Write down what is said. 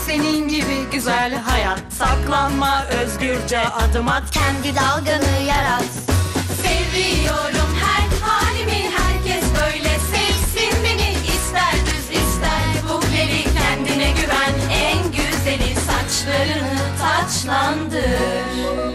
senin gibi güzel hayat. Saklanma, özgürce adım at, kendi dalganı yarat. Seviyorum her halimi, herkes böyle sevsin beni. İster düz ister bukleli, kendine güven, en güzeli saçlarını taçlandır.